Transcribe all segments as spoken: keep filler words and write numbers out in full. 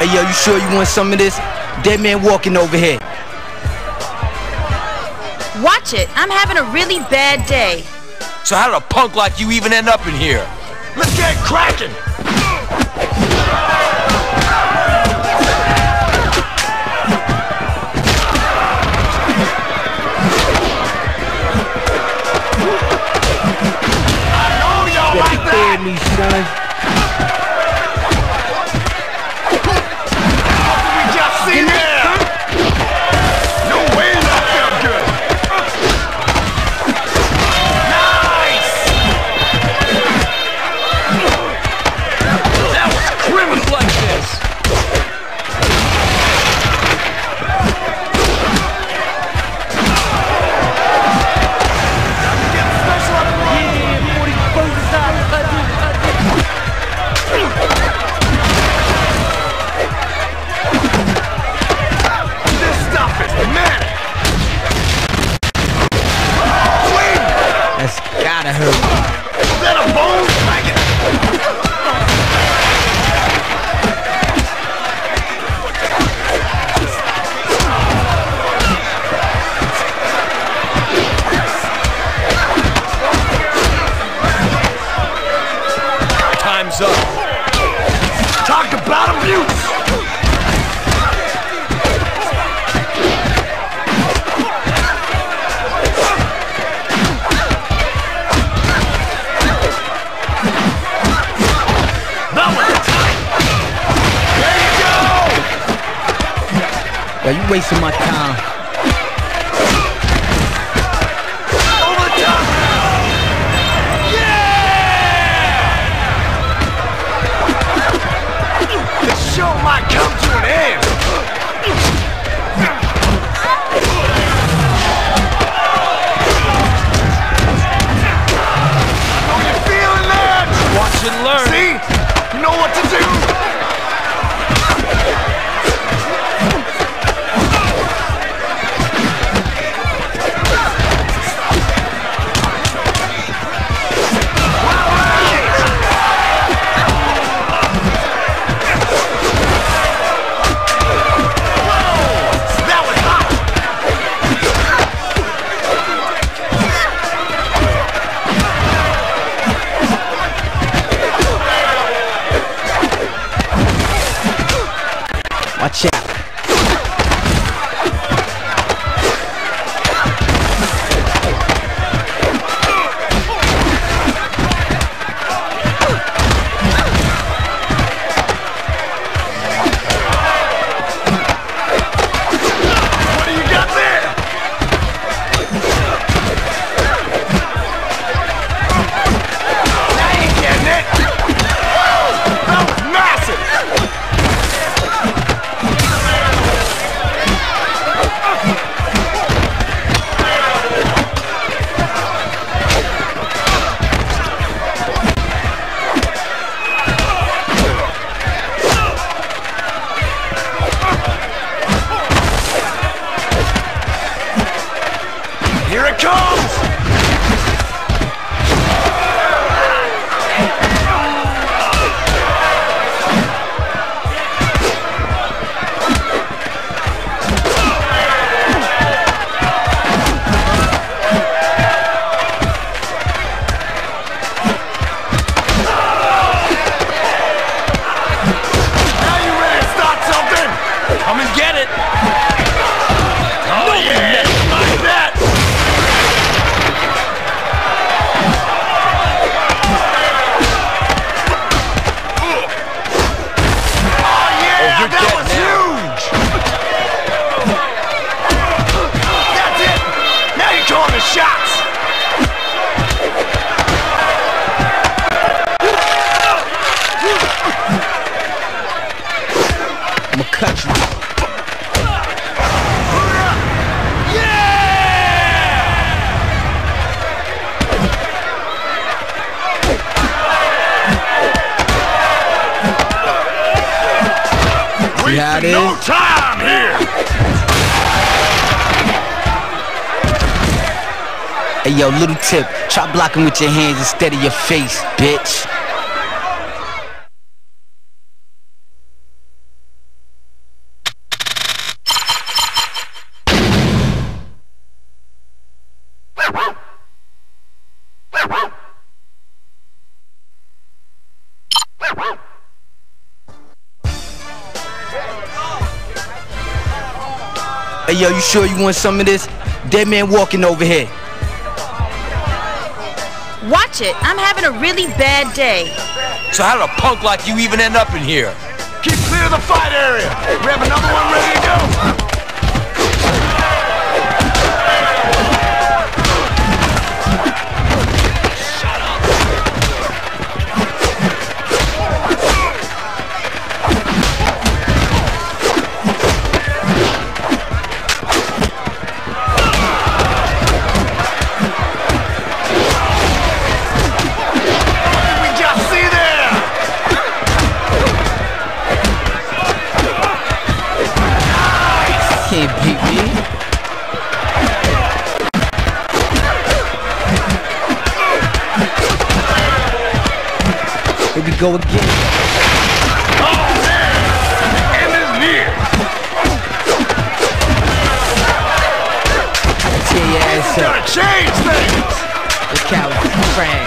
Hey yo, you sure you want some of this? Dead man walking over here. Watch it. I'm having a really bad day. So how did a punk like you even end up in here? Let's get cracking! I know y'all like that! Me, son. What did we just see there? No way that felt good! Nice! That was criminal like this! This stuff is manic! That's gotta hurt. Is that a bone? Bang it! Time's up. Talk about abuse! That was tight! There you go! Yo, you wasting my time. Over the top! Yeah! The show might come to an end! Know you're feeling that? Watch and learn. See? You know what to do! That was hot! Watch out. What do you got there? Now you getting it? That was massive! Here it comes! Now you ready to start something? Come and get it. Oh yeah, like that! Oh yeah, you're that dead was now. huge! That's it! Now you're calling the shots! I'ma cut you. See how it No is? time here! Hey yo, little tip. Try blocking with your hands instead of your face, bitch. Hey, yo, you sure you want some of this? Dead man walking over here. Watch it. I'm having a really bad day. So how did a punk like you even end up in here? Keep clear of the fight area. We have another one ready to go. Can't beat me. Here we go again. Oh man, the end is near. Tear your ass up. Gotta change things. The cow crash.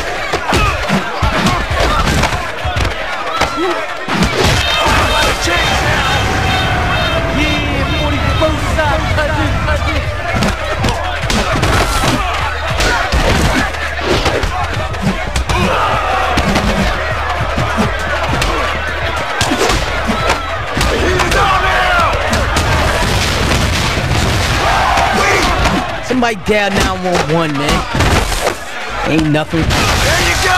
Somebody dial nine one one, man. Ain't nothing. There you go.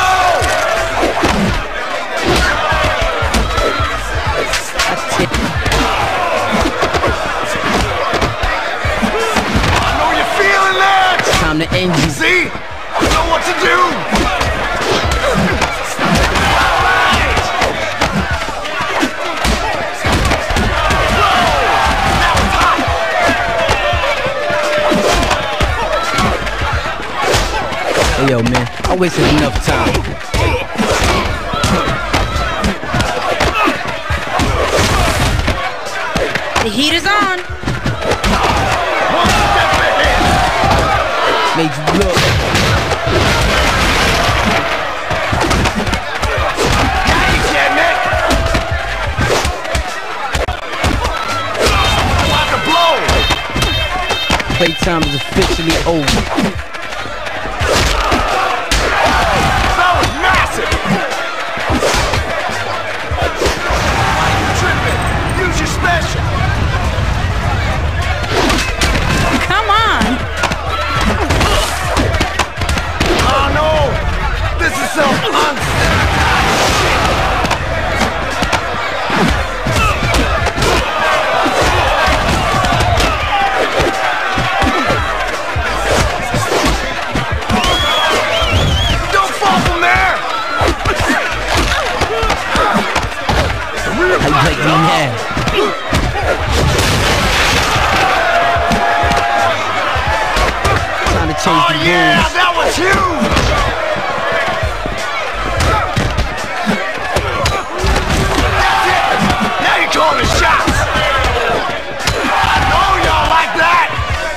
That's it. I know you're feeling that. Time to end you. See? I know what to do. Hey, yo, man, I wasted enough time. The heat is on. One step ahead. Made you look. Nice, yeah, Nick. Watch the blow. Playtime is officially over. Come on. Oh no! This is so Don't fall from there! How you like me now? Time to change Oh the yeah, rules. that was huge! That's it! Now you're calling the shots! I know y'all like that!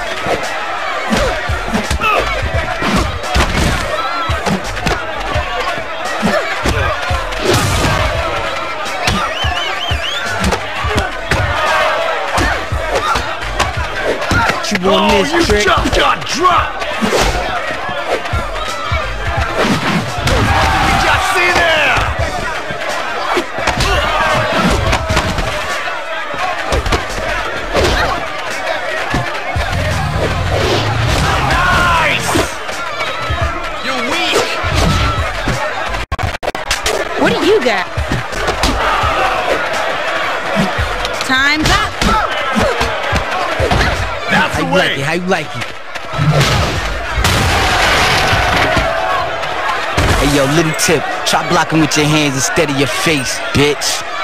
You want Oh, this you trick? just got dropped! What did we just see there? Nice! You're weak. What do you got? Time's up. That's How the you like it? way! How you like it? Hey, yo, little tip. Try blocking with your hands instead of your face, bitch.